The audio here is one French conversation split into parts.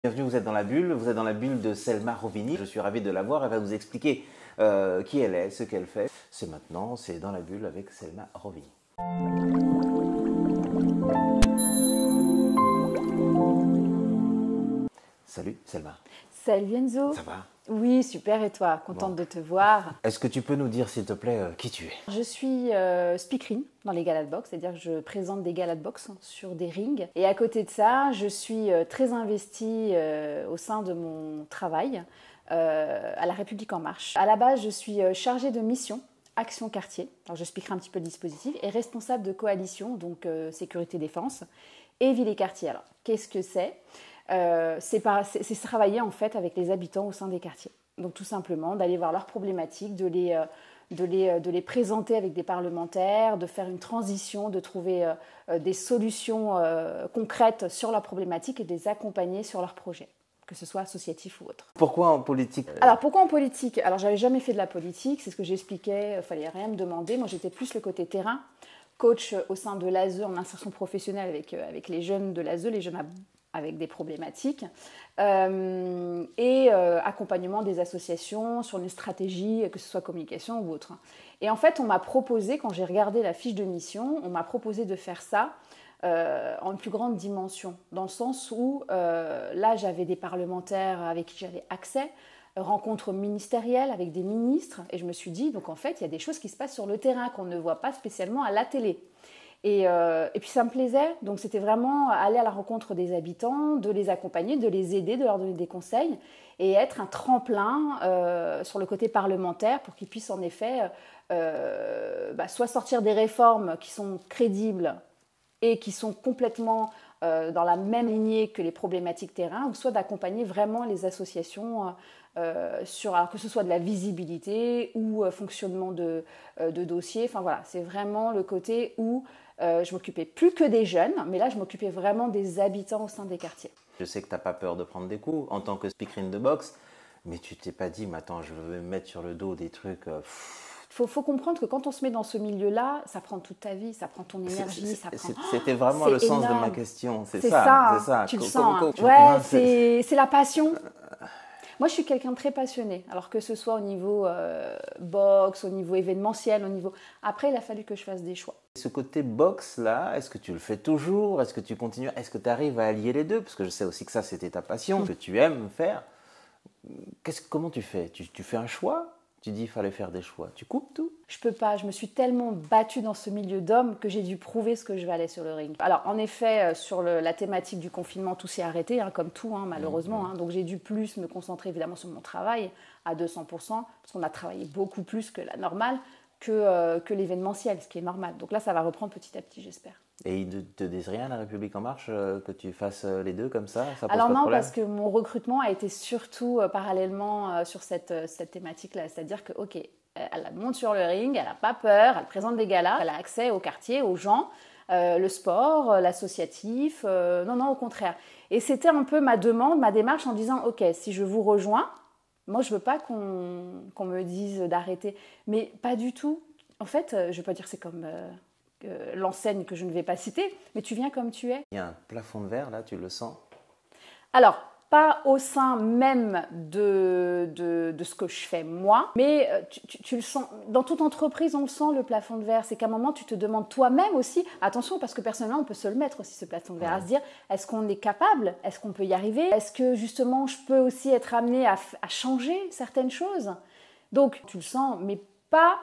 Bienvenue, vous êtes dans la bulle de Selma Rovini. Je suis ravi de la voir, elle va vous expliquer qui elle est, ce qu'elle fait. C'est maintenant, c'est dans la bulle avec Selma Rovini. Salut Selma. Salut Enzo. Ça va? Oui, super, et toi? Contente de te voir. Est-ce que tu peux nous dire, s'il te plaît, qui tu es? Je suis speakerine dans les galas de boxe, c'est-à-dire que je présente des galas de boxe sur des rings. Et à côté de ça, je suis très investie au sein de mon travail à La République En Marche. À la base, je suis chargée de mission Action Quartier. Alors, je expliquerai un petit peu le dispositif. Et responsable de coalition, donc sécurité défense, et ville et quartier. Alors, qu'est-ce que c'est? C'est travailler en fait avec les habitants au sein des quartiers. Donc tout simplement d'aller voir leurs problématiques, de les présenter avec des parlementaires, de faire une transition, de trouver des solutions concrètes sur leurs problématiques et de les accompagner sur leurs projets, que ce soit associatif ou autre. Pourquoi en politique? Alors pourquoi en politique? Alors j'avais jamais fait de la politique, c'est ce que j'expliquais, il fallait rien me demander. Moi j'étais plus le côté terrain, coach au sein de l'ASE en insertion professionnelle avec les jeunes de l'ASE, les jeunes avec des problématiques, accompagnement des associations sur une stratégie, que ce soit communication ou autre. Et en fait, on m'a proposé, quand j'ai regardé la fiche de mission, on m'a proposé de faire ça en une plus grande dimension, dans le sens où là, j'avais des parlementaires avec qui j'avais accès, rencontres ministérielles avec des ministres, et je me suis dit, donc en fait, il y a des choses qui se passent sur le terrain qu'on ne voit pas spécialement à la télé. Et puis ça me plaisait, donc c'était vraiment aller à la rencontre des habitants, de les accompagner, de les aider, de leur donner des conseils et être un tremplin sur le côté parlementaire pour qu'ils puissent en effet soit sortir des réformes qui sont crédibles et qui sont complètement dans la même lignée que les problématiques terrain, ou soit d'accompagner vraiment les associations alors que ce soit de la visibilité ou fonctionnement de dossiers. Enfin voilà, c'est vraiment le côté où je m'occupais plus que des jeunes, mais là je m'occupais vraiment des habitants au sein des quartiers. Je sais que tu n'as pas peur de prendre des coups en tant que speakerine de boxe, mais tu t'es pas dit, mais attends, je vais me mettre sur le dos des trucs... Faut comprendre que quand on se met dans ce milieu-là, ça prend toute ta vie, ça prend ton énergie, C'était vraiment le sens de ma question, c'est ça. Tu le sens. Ouais, c'est la passion. Moi, je suis quelqu'un de très passionné, alors que ce soit au niveau boxe, au niveau événementiel, au niveau... Après, il a fallu que je fasse des choix. Ce côté boxe-là, est-ce que tu le fais toujours? Est-ce que tu continues? Est-ce que tu arrives à allier les deux? Parce que je sais aussi que ça, c'était ta passion, que tu aimes faire. Comment tu fais? Tu fais un choix? Tu dis qu'il fallait faire des choix. Tu coupes tout? Je peux pas. Je me suis tellement battue dans ce milieu d'hommes que j'ai dû prouver ce que je valais sur le ring. Alors, en effet, sur la thématique du confinement, tout s'est arrêté, comme tout, malheureusement. Donc, j'ai dû plus me concentrer évidemment sur mon travail à 200%, parce qu'on a travaillé beaucoup plus que la normale, que l'événementiel, ce qui est normal. Donc là, ça va reprendre petit à petit, j'espère. Et ils ne te disent rien, La République En Marche, que tu fasses les deux comme ça pose Alors pas de non, problème? parce que mon recrutement a été surtout parallèlement sur cette thématique-là. C'est-à-dire que, ok, elle monte sur le ring, elle n'a pas peur, elle présente des galas, elle a accès au quartier, aux gens, le sport, l'associatif. Non, au contraire. Et c'était un peu ma demande, ma démarche en disant, ok, si je vous rejoins, moi je ne veux pas qu'on me dise d'arrêter. Mais pas du tout. En fait, je ne vais pas dire que c'est comme... l'enseigne que je ne vais pas citer, mais tu viens comme tu es. Il y a un plafond de verre, là, tu le sens? Alors, pas au sein même de ce que je fais moi, mais tu le sens. Dans toute entreprise, on le sent, le plafond de verre. C'est qu'à un moment, tu te demandes toi-même aussi, attention, parce que personnellement, on peut se le mettre aussi, ce plafond de verre, à se dire, est-ce qu'on est capable? Est-ce qu'on peut y arriver? Est-ce que justement, je peux aussi être amenée à changer certaines choses? Donc, tu le sens, mais pas...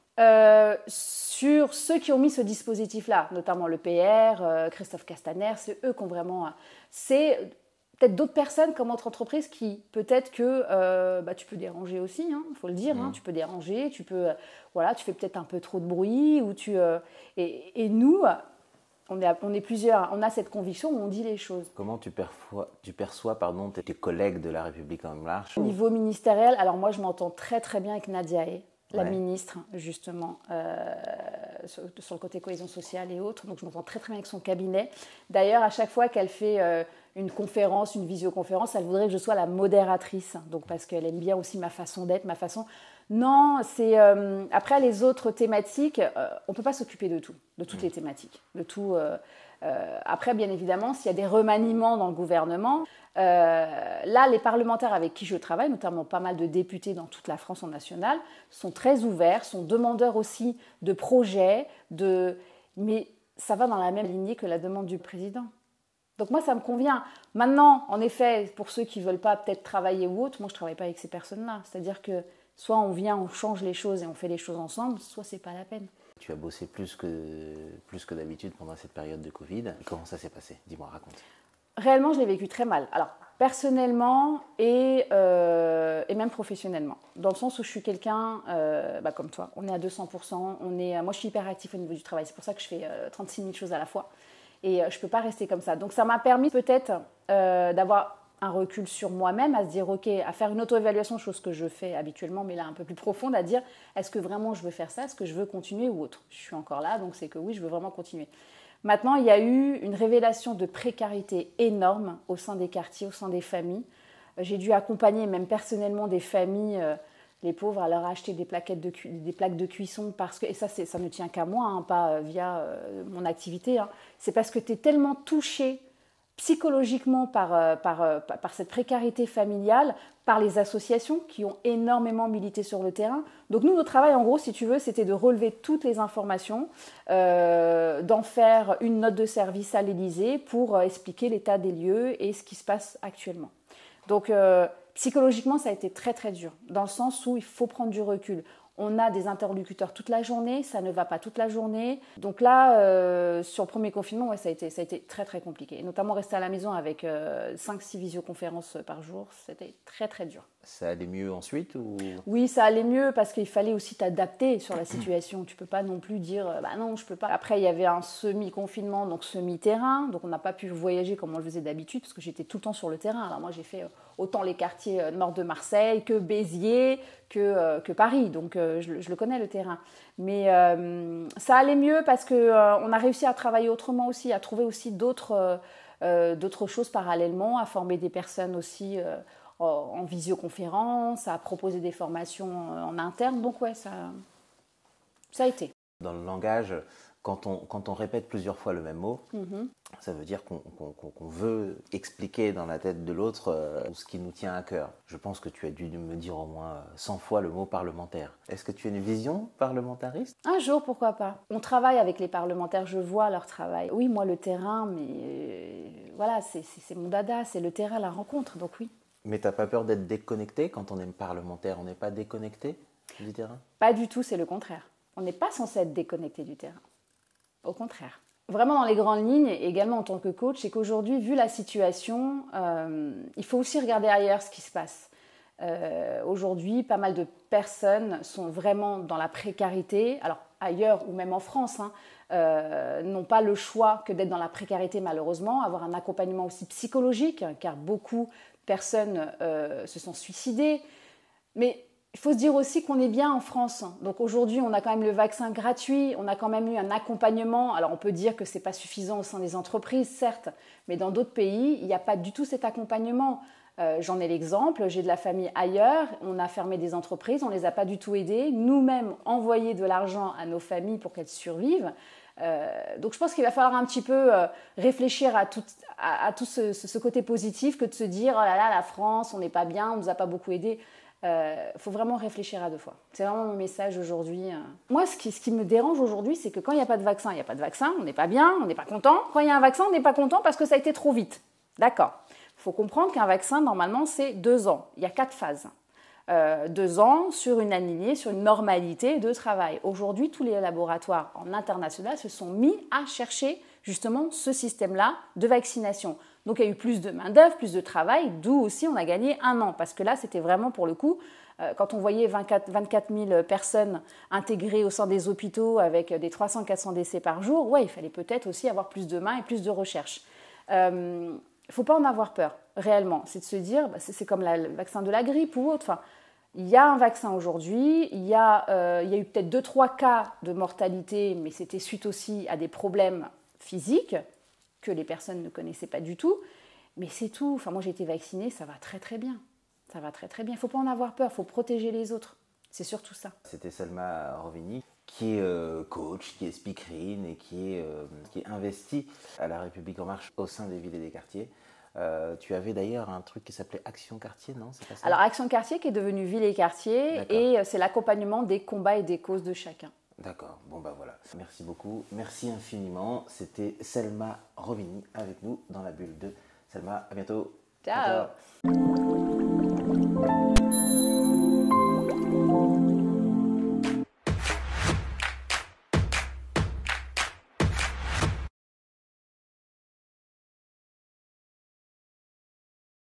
sur ceux qui ont mis ce dispositif-là, notamment le PR, Christophe Castaner, c'est eux qui ont vraiment... C'est peut-être d'autres personnes comme autre entreprise qui, peut-être que tu peux déranger aussi, il faut le dire, tu peux déranger, tu fais peut-être un peu trop de bruit, ou et nous, on est plusieurs, on a cette conviction où on dit les choses. Comment tu perçois tes collègues de La République En Marche? Au niveau ministériel, alors moi je m'entends très très bien avec Nadia Hay, la ministre, justement, sur le côté cohésion sociale et autres. Donc, je m'entends très, très bien avec son cabinet. D'ailleurs, à chaque fois qu'elle fait une conférence, une visioconférence, elle voudrait que je sois la modératrice. Donc, parce qu'elle aime bien aussi ma façon d'être, ma façon... Non, c'est... après, les autres thématiques, on ne peut pas s'occuper de tout, de toutes les thématiques, de tout... Après, bien évidemment, s'il y a des remaniements dans le gouvernement, Là, les parlementaires avec qui je travaille, notamment pas mal de députés dans toute la France en national, sont très ouverts, sont demandeurs aussi de projets, mais ça va dans la même lignée que la demande du président. Donc moi, ça me convient. Maintenant, en effet, pour ceux qui ne veulent pas peut-être travailler ou autre, moi, je ne travaille pas avec ces personnes-là. C'est-à-dire que soit on vient, on change les choses et on fait les choses ensemble, soit ce n'est pas la peine. Tu as bossé plus que d'habitude pendant cette période de Covid. Comment ça s'est passé? Dis-moi, raconte. Réellement, je l'ai vécu très mal. Alors, personnellement et même professionnellement. Dans le sens où je suis quelqu'un comme toi. On est à 200%. Moi, je suis hyper actif au niveau du travail. C'est pour ça que je fais 36 000 choses à la fois. Et je ne peux pas rester comme ça. Donc, ça m'a permis peut-être d'avoir un recul sur moi-même, à se dire, ok, à faire une auto-évaluation, chose que je fais habituellement, mais là un peu plus profonde, à dire, est-ce que vraiment je veux faire ça? Est-ce que je veux continuer ou autre? Je suis encore là, donc c'est que oui, je veux vraiment continuer. Maintenant, il y a eu une révélation de précarité énorme au sein des quartiers, au sein des familles. J'ai dû accompagner même personnellement des familles, les pauvres, à leur acheter des plaques de cuisson, parce que, et ça ne tient qu'à moi, hein, pas via mon activité, hein. C'est parce que tu es tellement touché psychologiquement par cette précarité familiale, par les associations qui ont énormément milité sur le terrain. Donc nous, notre travail, en gros, si tu veux, c'était de relever toutes les informations, d'en faire une note de service à l'Élysée pour expliquer l'état des lieux et ce qui se passe actuellement. Donc psychologiquement, ça a été très très dur, dans le sens où il faut prendre du recul. On a des interlocuteurs toute la journée, ça ne va pas toute la journée. Donc là, sur le premier confinement, ouais, ça a été très très compliqué. Et notamment rester à la maison avec 5-6 visioconférences par jour, c'était très très dur. Ça allait mieux ensuite ou... Oui, ça allait mieux parce qu'il fallait aussi t'adapter sur la situation. Tu ne peux pas non plus dire bah non, je ne peux pas. Après, il y avait un semi-confinement, donc semi-terrain. Donc on n'a pas pu voyager comme on le faisait d'habitude parce que j'étais tout le temps sur le terrain. Alors moi, j'ai fait autant les quartiers nord de Marseille que Béziers, que Paris. Donc je le connais, le terrain. Mais ça allait mieux parce qu'on a réussi à travailler autrement aussi, à trouver aussi d'autres choses parallèlement, à former des personnes aussi en visioconférence, à proposer des formations en interne. Donc ouais, ça a été. Dans le langage, quand on répète plusieurs fois le même mot, ça veut dire qu'on veut expliquer dans la tête de l'autre ce qui nous tient à cœur. Je pense que tu as dû me dire au moins 100 fois le mot parlementaire. Est-ce que tu as une vision parlementariste? Un jour, pourquoi pas. On travaille avec les parlementaires, je vois leur travail. Oui, moi, le terrain, mais voilà, c'est mon dada, c'est le terrain, la rencontre, donc oui. Mais t'as pas peur d'être déconnecté? Quand on est parlementaire, on n'est pas déconnecté du terrain? Pas du tout, c'est le contraire. On n'est pas censé être déconnecté du terrain. Au contraire. Vraiment dans les grandes lignes, et également en tant que coach, c'est qu'aujourd'hui, vu la situation, il faut aussi regarder ailleurs ce qui se passe. Aujourd'hui, pas mal de personnes sont vraiment dans la précarité, alors ailleurs ou même en France, n'ont pas le choix que d'être dans la précarité malheureusement, avoir un accompagnement aussi psychologique, car beaucoup de personnes se sont suicidées. Mais il faut se dire aussi qu'on est bien en France. Donc aujourd'hui, on a quand même le vaccin gratuit, on a quand même eu un accompagnement. Alors on peut dire que ce n'est pas suffisant au sein des entreprises, certes, mais dans d'autres pays, il n'y a pas du tout cet accompagnement. J'en ai l'exemple, j'ai de la famille ailleurs, on a fermé des entreprises, on ne les a pas du tout aidées, nous-mêmes envoyer de l'argent à nos familles pour qu'elles survivent. Donc je pense qu'il va falloir un petit peu réfléchir à tout ce côté positif que de se dire oh là là, la France, on n'est pas bien, on ne nous a pas beaucoup aidés. Faut vraiment réfléchir à deux fois. C'est vraiment mon message aujourd'hui. Moi, ce qui me dérange aujourd'hui, c'est que quand il n'y a pas de vaccin, il n'y a pas de vaccin, on n'est pas bien, on n'est pas content. Quand il y a un vaccin, on n'est pas content parce que ça a été trop vite. D'accord. Il faut comprendre qu'un vaccin, normalement, c'est 2 ans. Il y a 4 phases. 2 ans sur une alignée, sur une normalité de travail. Aujourd'hui, tous les laboratoires en international se sont mis à chercher justement ce système-là de vaccination. Donc il y a eu plus de main-d'œuvre, plus de travail, d'où aussi on a gagné 1 an. Parce que là, c'était vraiment pour le coup, quand on voyait 24 000 personnes intégrées au sein des hôpitaux avec des 300-400 décès par jour, ouais, il fallait peut-être aussi avoir plus de mains et plus de recherche. Il ne faut pas en avoir peur, réellement. C'est de se dire, c'est comme le vaccin de la grippe ou autre. Enfin, il y a un vaccin aujourd'hui, il y a eu peut-être 2-3 cas de mortalité, mais c'était suite aussi à des problèmes physiques que les personnes ne connaissaient pas du tout. Mais c'est tout. Enfin, moi, j'ai été vaccinée, ça va très très bien. Ça va très très bien. Il ne faut pas en avoir peur, il faut protéger les autres. C'est surtout ça. C'était Selma Rovini, qui est coach, qui est speakerine et qui est investie à La République En Marche au sein des villes et des quartiers. Tu avais d'ailleurs un truc qui s'appelait Action Quartier, non? C'est pas ça? Alors, Action Quartier qui est devenu Ville et Quartier, et c'est l'accompagnement des combats et des causes de chacun. D'accord, bon bah voilà. Merci beaucoup, merci infiniment. C'était Selma Rovini avec nous dans la bulle de Selma. À bientôt. Ciao. Ciao.